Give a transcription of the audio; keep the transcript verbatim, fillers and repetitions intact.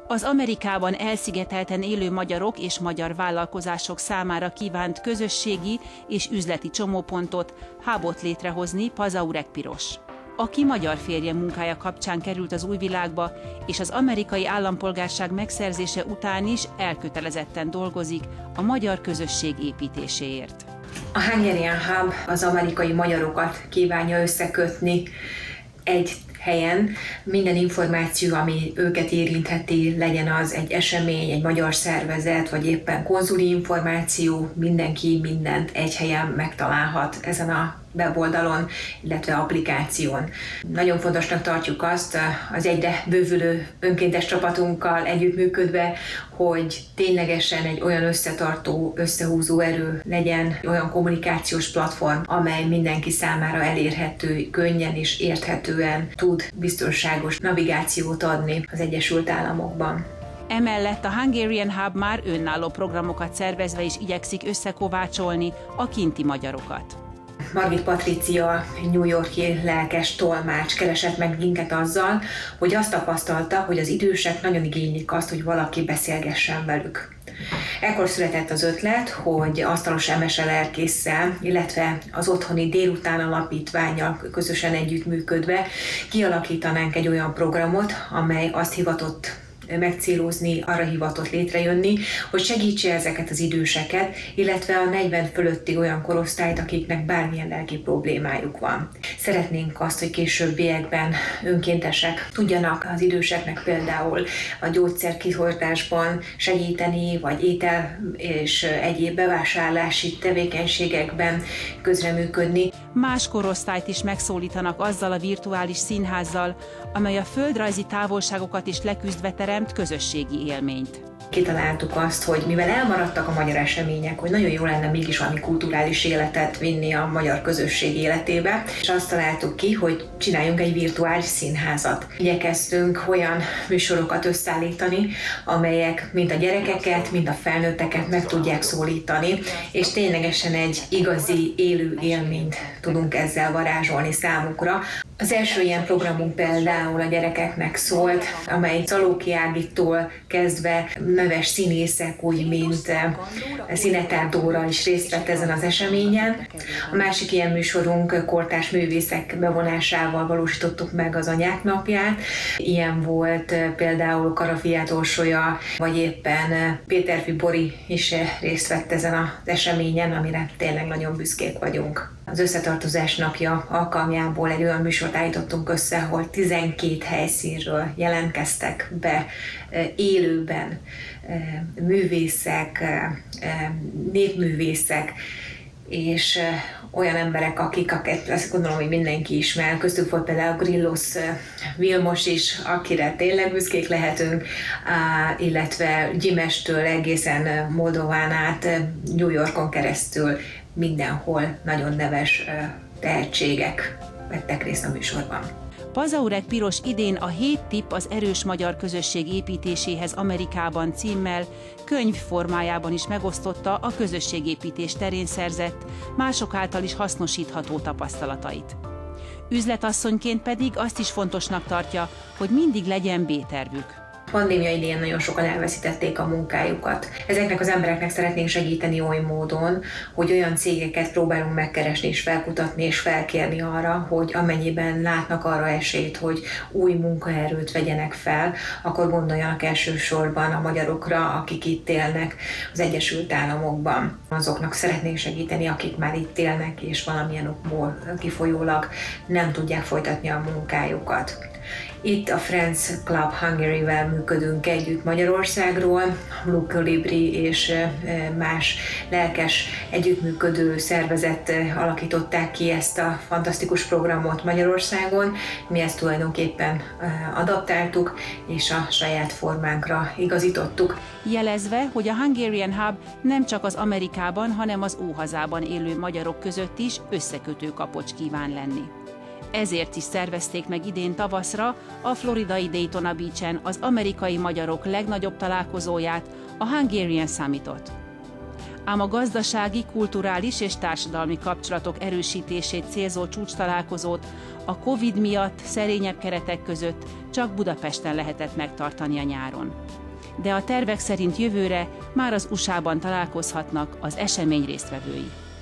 Az Amerikában elszigetelten élő magyarok és magyar vállalkozások számára kívánt közösségi és üzleti csomópontot, hubot létrehozni Pazaurek Piros, aki magyar férje munkája kapcsán került az új világba, és az amerikai állampolgárság megszerzése után is elkötelezetten dolgozik a magyar közösség építéséért. A Hungarian Hub az amerikai magyarokat kívánja összekötni egy helyen. Minden információ, ami őket érintheti, legyen az egy esemény, egy magyar szervezet, vagy éppen konzuli információ, mindenki mindent egy helyen megtalálhat ezen a weboldalon, illetve applikáción. Nagyon fontosnak tartjuk azt az egyre bővülő önkéntes csapatunkkal együttműködve, hogy ténylegesen egy olyan összetartó, összehúzó erő legyen, olyan kommunikációs platform, amely mindenki számára elérhető, könnyen és érthetően tud biztonságos navigációt adni az Egyesült Államokban. Emellett a Hungarian Hub már önálló programokat szervezve is igyekszik összekovácsolni a kinti magyarokat. Margit Patricia, New York-i lelkes tolmács keresett meg minket azzal, hogy azt tapasztalta, hogy az idősek nagyon igénylik azt, hogy valaki beszélgessen velük. Ekkor született az ötlet, hogy asztalos em es lelkésszel, illetve az otthoni délután alapítvánnyal közösen együttműködve kialakítanánk egy olyan programot, amely azt hivatott megcélozni, arra hivatott létrejönni, hogy segítse ezeket az időseket, illetve a negyven fölötti olyan korosztályt, akiknek bármilyen lelki problémájuk van. Szeretnénk azt, hogy későbbiekben önkéntesek tudjanak az időseknek például a gyógyszerkihordásban segíteni, vagy étel és egyéb bevásárlási tevékenységekben közreműködni. Más korosztályt is megszólítanak azzal a virtuális színházzal, amely a földrajzi távolságokat is leküzdve teremt közösségi élményt. Kitaláltuk azt, hogy mivel elmaradtak a magyar események, hogy nagyon jó lenne mégis valami kulturális életet vinni a magyar közösség életébe, és azt találtuk ki, hogy csináljunk egy virtuális színházat. Igyekeztünk olyan műsorokat összeállítani, amelyek mind a gyerekeket, mind a felnőtteket meg tudják szólítani, és ténylegesen egy igazi élő élményt tudunk ezzel varázsolni számukra. Az első ilyen programunk például a gyerekeknek szólt, amely Szalóki Ágitól kezdve neves színészek, úgy mint Szinetár Dóra is részt vett ezen az eseményen. A másik ilyen műsorunk kortárs művészek bevonásával valósítottuk meg az Anyák napját. Ilyen volt például Karafiát Orsolya, vagy éppen Péterfi Bori is részt vett ezen az eseményen, amire tényleg nagyon büszkék vagyunk. Az Összetartozás napja alkalmából egy olyan műsort állítottunk össze, ahol tizenkét helyszínről jelentkeztek be élőben művészek, népművészek, és olyan emberek, akik, akiket azt gondolom, hogy mindenki ismer. Köztük volt például Grillos Vilmos is, akire tényleg büszkék lehetünk, illetve Gyimestől egészen Moldován át, New Yorkon keresztül mindenhol nagyon neves tehetségek vettek részt a műsorban. Pazaurek Piros idén a hét tipp az erős magyar közösség építéséhez Amerikában címmel könyv formájában is megosztotta a közösségépítés terén szerzett, mások által is hasznosítható tapasztalatait. Üzletasszonyként pedig azt is fontosnak tartja, hogy mindig legyen B-tervük. Pandémia idején nagyon sokan elveszítették a munkájukat. Ezeknek az embereknek szeretnénk segíteni oly módon, hogy olyan cégeket próbálunk megkeresni és felkutatni és felkérni arra, hogy amennyiben látnak arra esélyt, hogy új munkaerőt vegyenek fel, akkor gondoljanak elsősorban a magyarokra, akik itt élnek az Egyesült Államokban. Azoknak szeretnénk segíteni, akik már itt élnek, és valamilyen okból kifolyólag nem tudják folytatni a munkájukat. Itt a Friends Club Hungary-vel működünk együtt Magyarországról, Blue Colibri és más lelkes együttműködő szervezet alakították ki ezt a fantasztikus programot Magyarországon. Mi ezt tulajdonképpen adaptáltuk és a saját formánkra igazítottuk. Jelezve, hogy a Hungarian Hub nem csak az Amerikában, hanem az óhazában élő magyarok között is összekötő kapocs kíván lenni. Ezért is szervezték meg idén tavaszra a floridai Daytona Beach-en az amerikai magyarok legnagyobb találkozóját, a Hungarian Summitot. Ám a gazdasági, kulturális és társadalmi kapcsolatok erősítését célzó csúcstalálkozót a Covid miatt szerényebb keretek között csak Budapesten lehetett megtartani a nyáron. De a tervek szerint jövőre már az u es á-ban találkozhatnak az esemény résztvevői.